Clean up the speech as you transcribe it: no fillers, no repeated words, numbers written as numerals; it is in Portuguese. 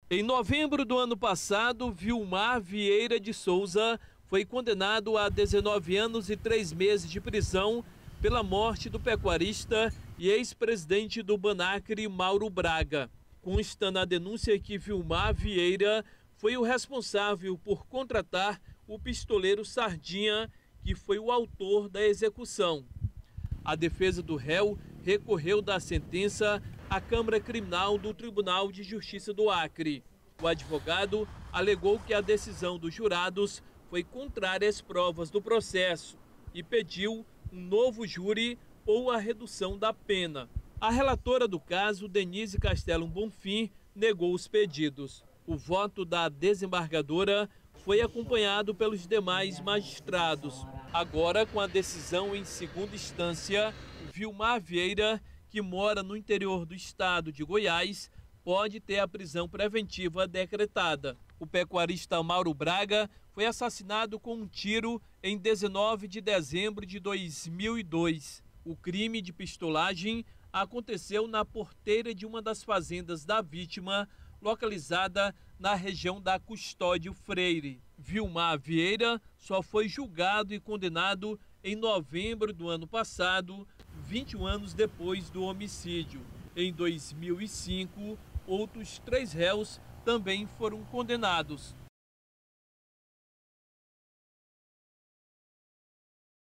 Em novembro do ano passado, Vilmar Vieira de Souza foi condenado a 19 anos e 3 meses de prisão pela morte do pecuarista e ex-presidente do Banacre, Mauro Braga. Consta na denúncia que Vilmar Vieira foi o responsável por contratar o pistoleiro Sardinha, que foi o autor da execução. A defesa do réu recorreu da sentença à Câmara Criminal do Tribunal de Justiça do Acre. O advogado alegou que a decisão dos jurados foi contrária às provas do processo e pediu um novo júri ou a redução da pena. A relatora do caso, Denise Castelo Bonfim, negou os pedidos. O voto da desembargadora foi acompanhado pelos demais magistrados. Agora, com a decisão em segunda instância, Vilmar Vieira, que mora no interior do estado de Goiás, pode ter a prisão preventiva decretada. O pecuarista Mauro Braga foi assassinado com um tiro em 19 de dezembro de 2002. O crime de pistolagem aconteceu na porteira de uma das fazendas da vítima, localizada na região da Custódio Freire. Vilmar Vieira só foi julgado e condenado em novembro do ano passado, 21 anos depois do homicídio. Em 2005, outros 3 réus também foram condenados.